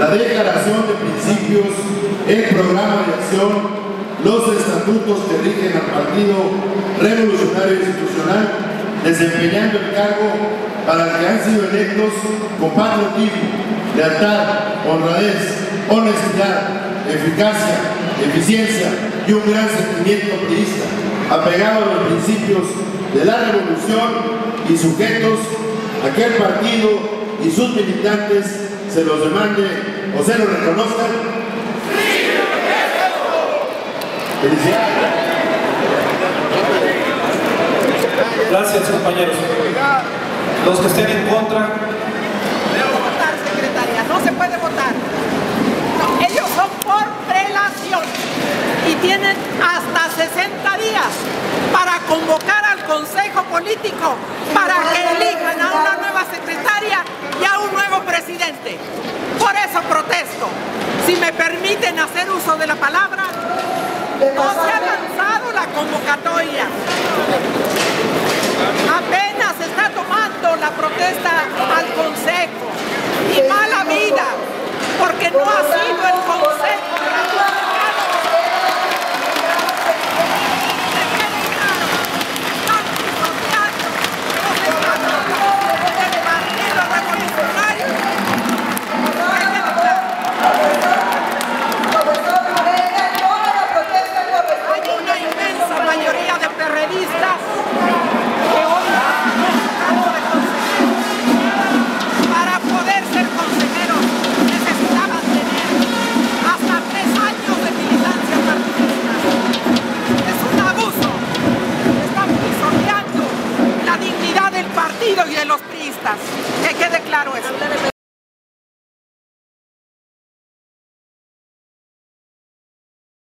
la declaración de principios, el programa de acción, los estatutos que rigen al Partido Revolucionario Institucional, desempeñando el cargo para el que han sido electos con patriotismo, lealtad, honradez, honestidad, eficacia, eficiencia y un gran sentimiento priista, apegado a los principios de la revolución y sujetos a que el partido y sus militantes se los demande o se los reconozcan. Felicidades. Gracias, compañeros. Los que estén en contra. No votar, secretaria, no se puede votar. No, ellos son por prelación y tienen hasta 60 días para convocar al Consejo Político para que elijan a una nueva secretaria y a un nuevo presidente. Por eso protesto. Si me permiten hacer uso de la palabra, no se ha lanzado la convocatoria. Apenas se está tomando la protesta al Consejo. Y mala vida, porque no ha sido el Consejo. Para poder ser consejeros necesitaban tener hasta 3 años de militancia partidista. Es un abuso. Están pisoteando la dignidad del partido y de los priistas. Que quede